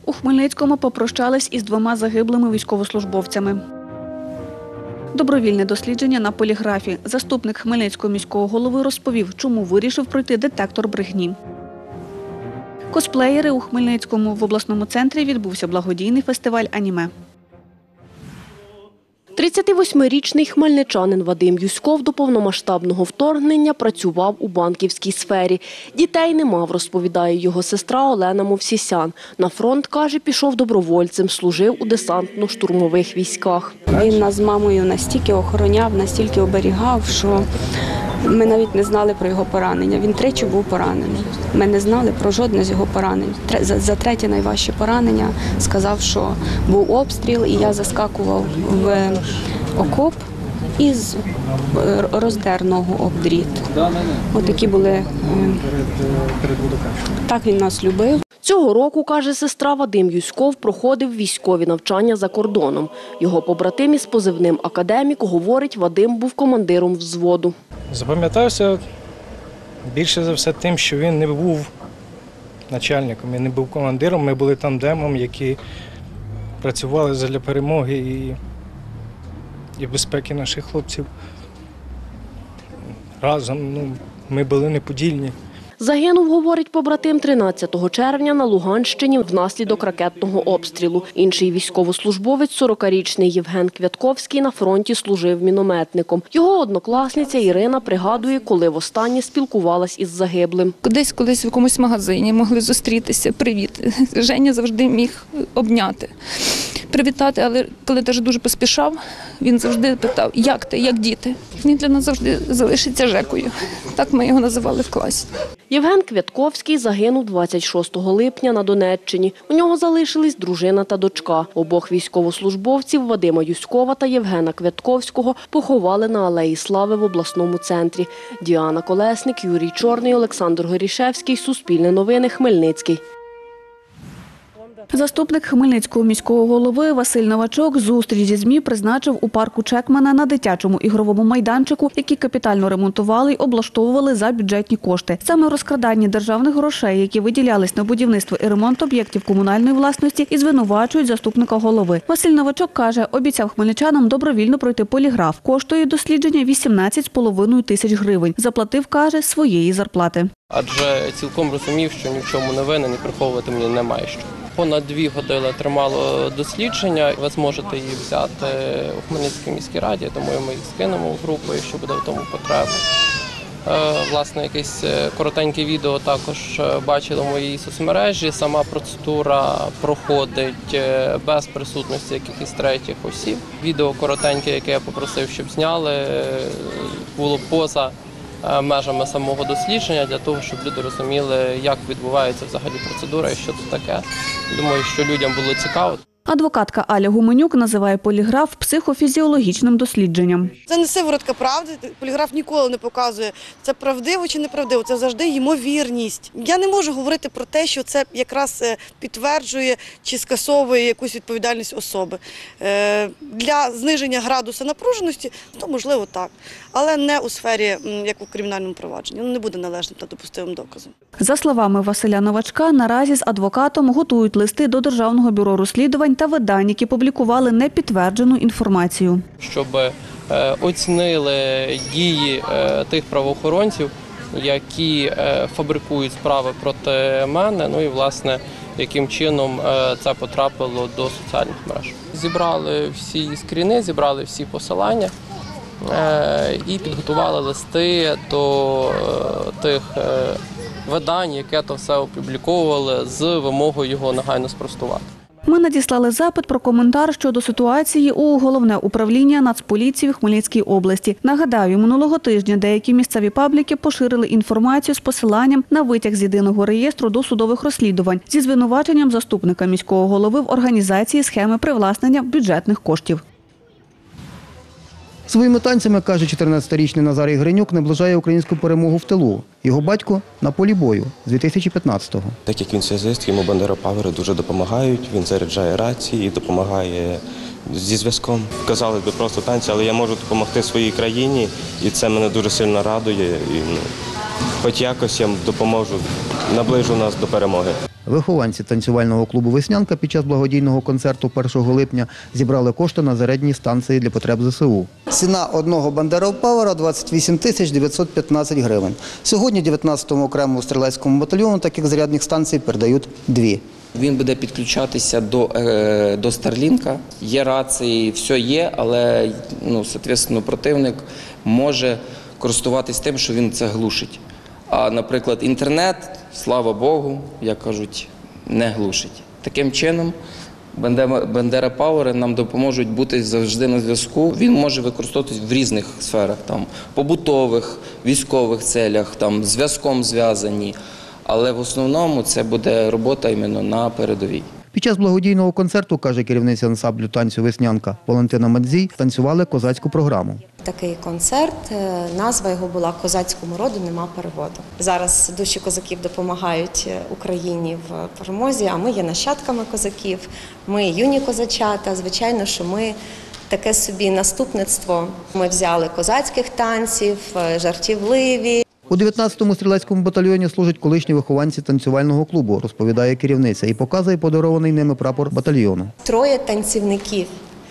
У Хмельницькому попрощались із 2 загиблими військовослужбовцями. Добровільне дослідження на поліграфі. Заступник Хмельницького міського голови розповів, чому вирішив пройти детектор брехні. Косплеєри у Хмельницькому. В обласному центрі відбувся благодійний фестиваль аніме. 38-річний хмельничанин Вадим Юськов до повномасштабного вторгнення працював у банківській сфері. Дітей не мав, розповідає його сестра Олена Мовсісян. На фронт, каже, пішов добровольцем, служив у десантно-штурмових військах. Він нас з мамою настільки охороняв, настільки оберігав, що ми навіть не знали про його поранення. Він 3 був поранений. Ми не знали про жодне з його поранень. За 3 найважче поранення сказав, що був обстріл, і я заскакував в окоп і роздер ногу об дріт. Отакі були. Так він нас любив. Цього року, каже сестра, Вадим Юськов проходив військові навчання за кордоном. Його побратим із позивним «Академік» говорить, Вадим був командиром взводу. Запам'ятався більше за все тим, що він не був начальником, він не був командиром, ми були тандемом, які працювали задля перемоги і безпеки наших хлопців. Разом ми були неподільні. Загинув, говорить побратим, 13 червня на Луганщині внаслідок ракетного обстрілу. Інший військовослужбовець, 40-річний Євген Квятковський, на фронті служив мінометником. Його однокласниця Ірина пригадує, коли востаннє спілкувалась із загиблим. Колись в якомусь магазині могли зустрітися, привіт. Женя завжди міг обняти, привітати, але коли теж дуже поспішав, він завжди питав, як ти, як діти. Він для нас завжди залишиться Жекою. Так ми його називали в класі. Євген Квятковський загинув 26 липня на Донеччині. У нього залишились дружина та дочка. Обох військовослужбовців Вадима Юськова та Євгена Квятковського поховали на Алеї Слави в обласному центрі. Діана Колесник, Юрій Чорний, Олександр Горішевський. Суспільне новини. Хмельницький. Заступник Хмельницького міського голови Василь Новачок зустріч зі ЗМІ призначив у парку Чекмана на дитячому ігровому майданчику, який капітально ремонтували й облаштовували за бюджетні кошти. Саме розкрадання державних грошей, які виділялись на будівництво і ремонт об'єктів комунальної власності, і звинувачують заступника голови. Василь Новачок каже, обіцяв хмельничанам добровільно пройти поліграф. Коштує дослідження 18,5 тисяч гривень. Заплатив, каже, своєї зарплати. Адже цілком розумів, що ні в чому не винен і приховувати мені немає що. Понад 2 години тримало дослідження. Ви зможете її взяти у Хмельницькій міській раді, тому ми їх скинемо в групу, якщо буде в тому потреба. Власне, якесь коротеньке відео також бачили в моїй соцмережі. Сама процедура проходить без присутності якихось третіх осіб. Відео коротеньке, яке я попросив, щоб зняли, було поза межами самого дослідження, для того, щоб люди розуміли, як відбувається взагалі процедура і що це таке. Думаю, що людям було цікаво. Адвокатка Аля Гуменюк називає поліграф психофізіологічним дослідженням. Це не сиворотка правди, поліграф ніколи не показує, це правдиво чи неправдиво, це завжди ймовірність. Я не можу говорити про те, що це якраз підтверджує чи скасовує якусь відповідальність особи. Для зниження градусу напруженості, то можливо так, але не у сфері, як у кримінальному провадженні, не буде належним та допустимим доказом. За словами Василя Новачка, наразі з адвокатом готують листи до Державного бюро розслідувань та видань, які публікували непідтверджену інформацію. Щоб оцінили дії тих правоохоронців, які фабрикують справи проти мене, ну і, власне, яким чином це потрапило до соціальних мереж. Зібрали всі скріни, зібрали всі посилання і підготували листи до тих видань, яке то все опубліковували, з вимогою його негайно спростувати. Ми надіслали запит про коментар щодо ситуації у Головне управління Нацполіції в Хмельницькій області. Нагадаю, минулого тижня деякі місцеві пабліки поширили інформацію з посиланням на витяг з єдиного реєстру досудових розслідувань зі звинуваченням заступника міського голови в організації схеми привласнення бюджетних коштів. Своїми танцями, каже 14-річний Назарій Гринюк, наближає українську перемогу в тилу. Його батько – на полі бою з 2015-го. Так як він связист, йому бандеропавери дуже допомагають, він заряджає рації, допомагає зі зв'язком. Казали би просто танці, але я можу допомогти своїй країні, і це мене дуже сильно радує. І, хоч якось я допоможу, наближу нас до перемоги. Вихованці танцювального клубу «Веснянка» під час благодійного концерту 1 липня зібрали кошти на зарядні станції для потреб ЗСУ. Ціна одного Бандера Пауера – 28 тисяч 915 гривень. Сьогодні 19-му окремому стрілецькому батальйону таких зарядних станцій передають 2. Він буде підключатися до Старлінка. Є рації, все є, але соответственно, противник може користуватись тим, що він це глушить. А, наприклад, інтернет, слава Богу, як кажуть, не глушить. Таким чином, Бандера Пауери нам допоможуть бути завжди на зв'язку. Він може використовуватись в різних сферах, побутових, військових целях, зв'язком зв'язані. Але в основному це буде робота іменно на передовій. Під час благодійного концерту, каже керівниця ансамблю танцю «Веснянка» Валентина Мадзій, танцювали козацьку програму. Такий концерт, назва його була «Козацькому роду нема переводу». Зараз душі козаків допомагають Україні в перемозі, а ми є нащадками козаків, ми юні козачата, звичайно, що ми таке собі наступництво. Ми взяли козацьких танців, жартівливі. У 19-му стрілецькому батальйоні служать колишні вихованці танцювального клубу, розповідає керівниця і показує подарований ними прапор батальйону. 3 танцівників.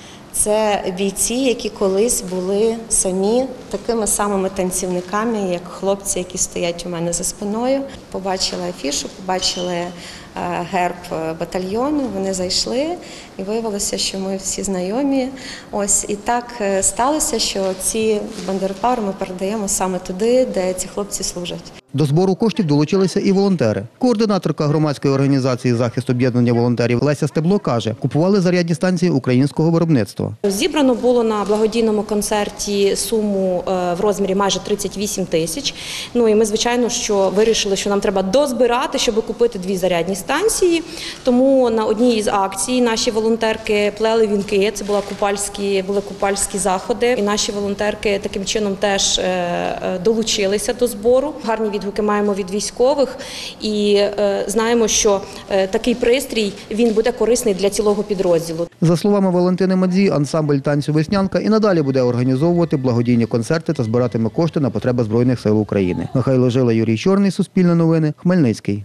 Це бійці, які колись були самі такими самими танцівниками, як хлопці, які стоять у мене за спиною. Побачили афішу, побачили герб батальйону, вони зайшли і виявилося, що ми всі знайомі. І так сталося, що ці бандерпауери ми передаємо саме туди, де ці хлопці служать. До збору коштів долучилися і волонтери. Координаторка громадської організації «Захист об'єднання волонтерів» Леся Стебло каже, купували зарядні станції українського виробництва. Зібрано було на благодійному концерті суму в розмірі майже 38 тисяч. І ми, звичайно, що вирішили, що нам треба дозбирати, щоб купити 2 зарядні станції. Тому на одній із акцій наші волонтерки плели вінки, це були купальські заходи. І наші волонтерки таким чином теж долучилися до збору. Гарні відгуки маємо від військових і знаємо, що такий пристрій, він буде корисний для цілого підрозділу. За словами Валентини Мадзій, ансамбль танцю «Веснянка» і надалі буде організовувати благодійні концерти та збиратиме кошти на потреби Збройних сил України. Михайло Жила, Юрій Чорний, Суспільне новини, Хмельницький.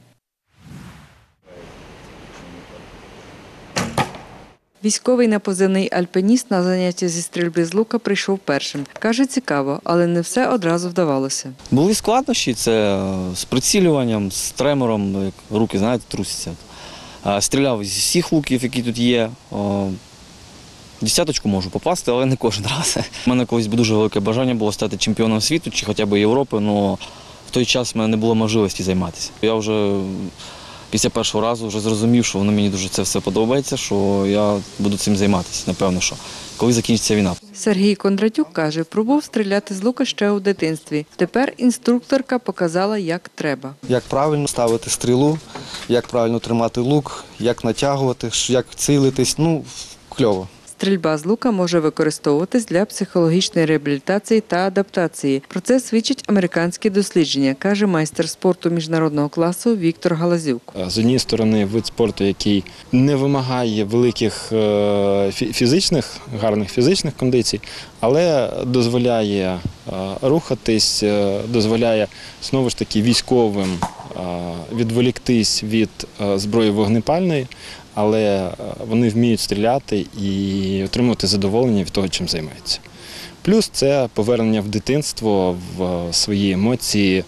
Військовий на позивний «Альпініст» на заняття зі стрільби з лука прийшов першим. Каже, цікаво, але не все одразу вдавалося. Були складнощі, це з прицілюванням, з тремором, як руки, трусяться. Стріляв зі всіх луків, які тут є. 10 можу попасти, але не кожен раз. У мене колись дуже велике бажання було стати чемпіоном світу чи хоча б Європи, але в той час в мене не було можливості займатися. Я вже після першого разу вже зрозумів, що мені дуже це все подобається, що я буду цим займатися, напевно, що коли закінчиться війна. Сергій Кондратюк каже, пробував стріляти з лука ще у дитинстві. Тепер інструкторка показала, як треба. Як правильно ставити стрілу, як правильно тримати лук, як натягувати, як цілитись, кльово. Стрільба з лука може використовуватись для психологічної реабілітації та адаптації. Про це свідчить американське дослідження, каже майстер спорту міжнародного класу Віктор Галазюк. З однієї сторони, вид спорту, який не вимагає великих гарних фізичних кондицій, але дозволяє рухатись, дозволяє, знову ж таки, військовим відволіктись від зброї вогнепальної, але вони вміють стріляти і отримувати задоволення від того, чим займаються. Плюс це повернення в дитинство, в свої емоції,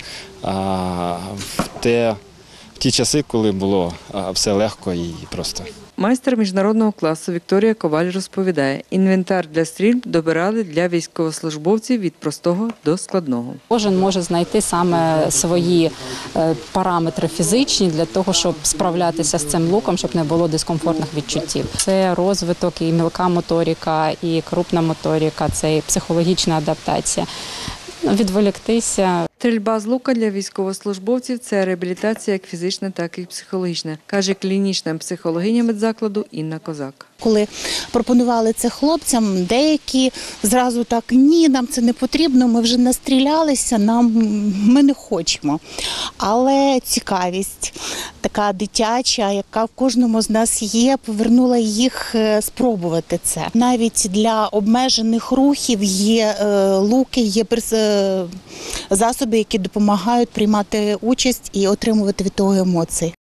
в ті часи, коли було все легко і просто. Майстер міжнародного класу Вікторія Коваль розповідає, інвентар для стрільб добирали для військовослужбовців від простого до складного. Кожен може знайти саме свої параметри фізичні для того, щоб справлятися з цим луком, щоб не було дискомфортних відчуттів. Це розвиток і мілка моторика, і крупна моторика, це і психологічна адаптація. Відволіктися. Стрільба з лука для військовослужбовців – це реабілітація як фізична, так і психологічна, каже клінічна психологиня медзакладу Інна Козак. Коли пропонували це хлопцям, деякі зразу так, ні, нам це не потрібно, ми вже настрілялися, ми не хочемо. Але цікавість така дитяча, яка в кожному з нас є, повернула їх спробувати це. Навіть для обмежених рухів є луки, є засоби, які допомагають приймати участь і отримувати від того емоції.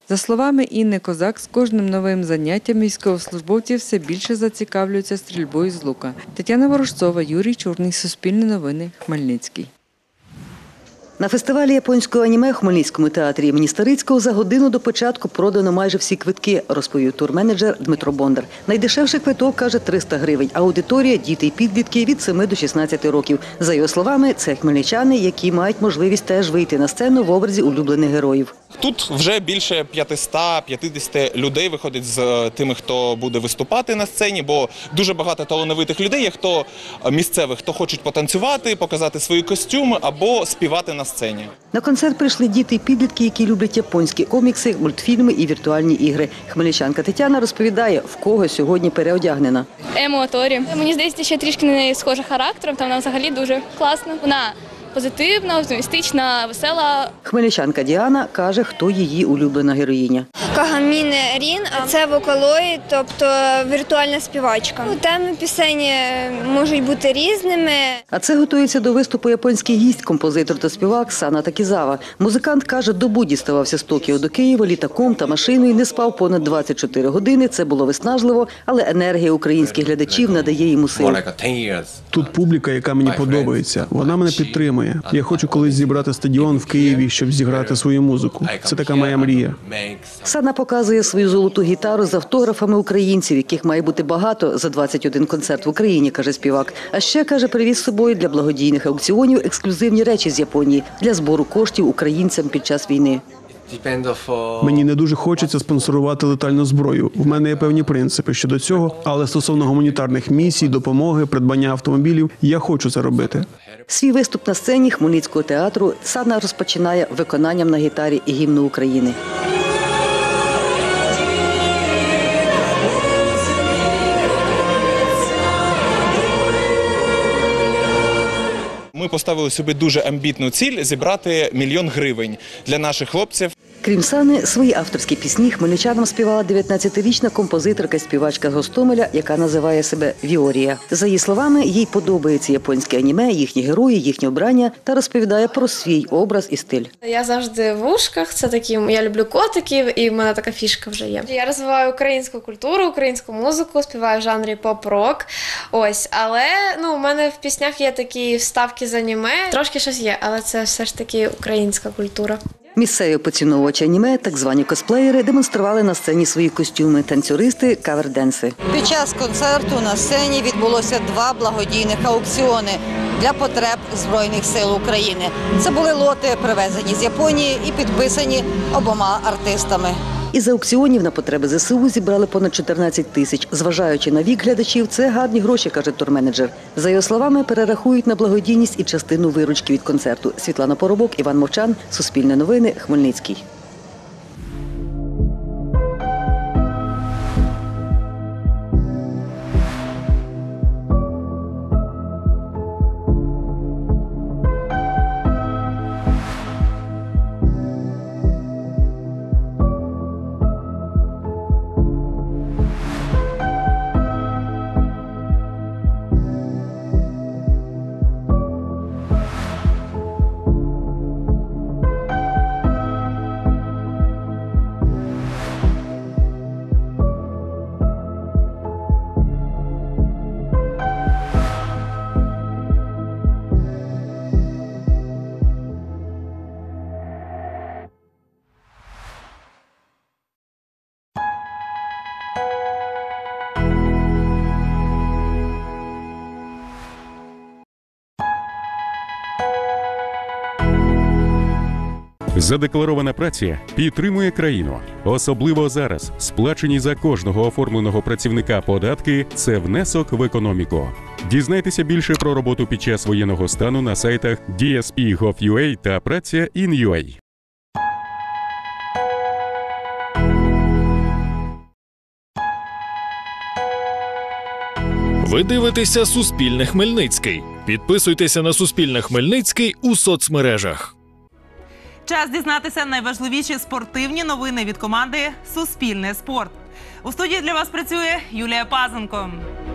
За словами Інни Козак, з кожним новим заняттям військовослужбовці все більше зацікавлюються стрільбою з лука. Тетяна Ворожцова, Юрій Чорний, Суспільне новини, Хмельницький. На фестивалі японського аніме в Хмельницькому театрі імені Старицького за годину до початку продано майже всі квитки, розповів турменеджер Дмитро Бондар. Найдешевший квиток, каже, 300 гривень. Аудиторія – діти і підлітки від 7 до 16 років. За його словами, це хмельничани, які мають можливість теж вийти на сцену в образі улюблених героїв. Тут вже більше 550 людей виходить з тими, хто буде виступати на сцені, бо дуже багато талановитих людей є, хто місцевих, хто хочуть потанцювати, показати свої костюми або співати на сцені. На концерт прийшли діти і підлітки, які люблять японські комікси, мультфільми і віртуальні ігри. Хмельничанка Тетяна розповідає, в кого сьогодні переодягнена. Емо Торі. Мені здається, ще трішки не схожа характером, там вона взагалі дуже класна. Вона позитивна, оптимістична, весела. Хмельничанка Діана каже, хто її улюблена героїня. Кагамін Рін – це вокалоїд, тобто віртуальна співачка. Теми пісень можуть бути різними. А це готується до виступу японський гість, композитор та співак Сана Такізава. Музикант каже, добу діставався з Токіо до Києва літаком та машиною, не спав понад 24 години. Це було виснажливо, але енергія українських глядачів надає йому сил. Тут публіка, яка мені подобається. Вона мене підтримує. Я хочу колись зібрати стадіон в Києві, щоб зіграти свою музику. Це така моя мрія. Сана показує свою золоту гітару з автографами українців, яких має бути багато за 21 концерт в Україні, каже співак. А ще, каже, привіз з собою для благодійних аукціонів ексклюзивні речі з Японії для збору коштів українцям під час війни. Мені не дуже хочеться спонсорувати летальну зброю. В мене є певні принципи щодо цього, але стосовно гуманітарних місій, допомоги, придбання автомобілів, я хочу це робити. Свій виступ на сцені Хмельницького театру Сана розпочинає виконанням на гітарі гімну України. Ми поставили собі дуже амбітну ціль – зібрати 1 мільйон гривень для наших хлопців. Крім Сани, свої авторські пісні хмельничанам співала 19-річна композиторка і співачка з Гостомеля, яка називає себе Віорія. За її словами, їй подобається японське аніме, їхні герої, їхнє обрання та розповідає про свій образ і стиль. Я завжди в ушках, це такі, я люблю котиків і в мене така фішка вже є. Я розвиваю українську культуру, українську музику, співаю в жанрі поп-рок. Ось, але у мене в піснях є такі вставки з аніме. Трошки щось є, але це все ж таки українська культура. Місцеві поціновувачі аніме, так звані косплеєри, демонстрували на сцені свої костюми, танцюристи, каверденси. Під час концерту на сцені відбулося 2 благодійних аукціони для потреб Збройних сил України. Це були лоти, привезені з Японії і підписані обома артистами. Із аукціонів на потреби ЗСУ зібрали понад 14 тисяч. Зважаючи на вік глядачів, це гарні гроші, каже турменеджер. За його словами, перерахують на благодійність і частину виручки від концерту. Світлана Поробок, Іван Мовчан, Суспільне новини, Хмельницький. Задекларована праця підтримує країну. Особливо зараз сплачені за кожного оформленого працівника податки – це внесок в економіку. Дізнайтеся більше про роботу під час воєнного стану на сайтах DSP.gov.ua та Праця.in.ua. Ви дивитеся «Суспільне Хмельницький». Підписуйтеся на «Суспільне Хмельницький» у соцмережах. Час дізнатися найважливіші спортивні новини від команди «Суспільне спорт». У студії для вас працює Юлія Пазенко.